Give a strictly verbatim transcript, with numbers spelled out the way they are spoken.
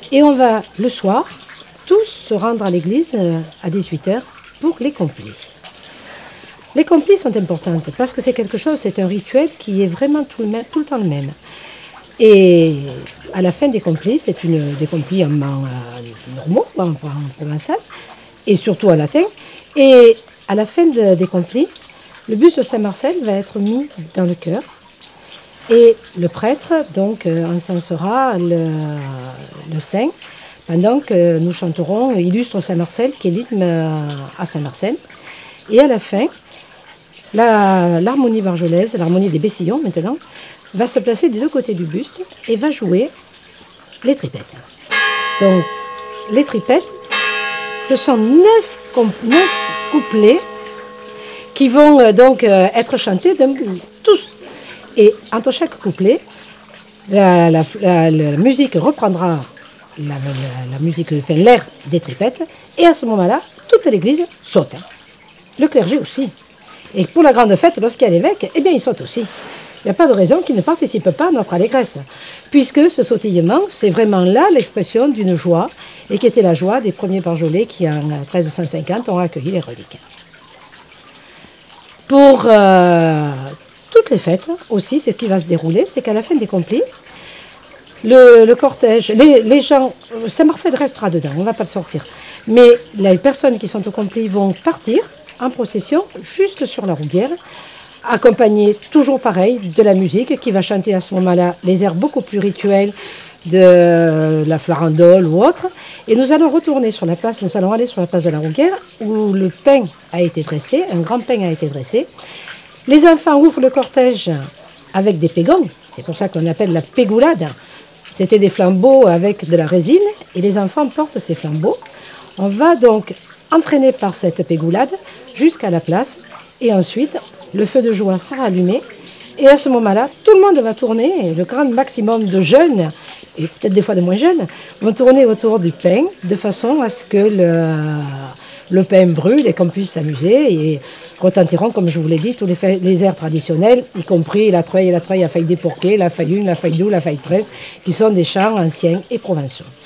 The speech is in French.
Et on va, le soir, tous se rendre à l'église à dix-huit heures pour les complis. Les complis sont importantes parce que c'est quelque chose, c'est un rituel qui est vraiment tout le, même, tout le temps le même. Et à la fin des complis, c'est une des complis en, en normaux, en, en provençal, et surtout en latin. Et à la fin de, des complis, le buste de Saint-Marcel va être mis dans le chœur. Et le prêtre, donc, encensera le, le saint pendant que nous chanterons Illustre Saint-Marcel, qui est l'hymne à Saint-Marcel. Et à la fin, l'harmonie la, barjolaise, l'harmonie des Bessillons maintenant, va se placer des deux côtés du buste et va jouer les tripettes. Donc, les tripettes, ce sont neuf, neuf couplets qui vont euh, donc euh, être chantés d'un tous. Et entre chaque couplet, la, la, la, la musique reprendra la, la, la musique, enfin, l'air des tripettes, et à ce moment-là, toute l'église saute. Le clergé aussi. Et pour la grande fête, lorsqu'il y a l'évêque, eh bien, il saute aussi. Il n'y a pas de raison qu'il ne participe pas à notre allégresse, puisque ce sautillement, c'est vraiment là l'expression d'une joie, et qui était la joie des premiers Barjolais qui, en treize cent cinquante, ont accueilli les reliques. Pour euh, toutes les fêtes aussi, ce qui va se dérouler, c'est qu'à la fin des complis, le, le cortège, les, les gens, Saint-Marcel restera dedans, on ne va pas le sortir, mais les personnes qui sont au complis vont partir en procession juste sur la Rouguère, accompagné toujours pareil de la musique qui va chanter à ce moment-là les airs beaucoup plus rituels de la farandole ou autre. Et nous allons retourner sur la place, nous allons aller sur la place de la Rouguère où le pain a été dressé, un grand pain a été dressé. Les enfants ouvrent le cortège avec des pégons, c'est pour ça qu'on appelle la pégoulade. C'était des flambeaux avec de la résine et les enfants portent ces flambeaux. On va donc entraîner par cette pégoulade jusqu'à la place et ensuite le feu de joie sera allumé et à ce moment-là, tout le monde va tourner, et le grand maximum de jeunes, et peut-être des fois de moins jeunes, vont tourner autour du pain de façon à ce que le, le pain brûle et qu'on puisse s'amuser et retentiront, comme je vous l'ai dit, tous les, les airs traditionnels, y compris la treuille et la treuille à faille déporquée, la faille une, la faille douze, la faille treize, qui sont des chants anciens et provençaux.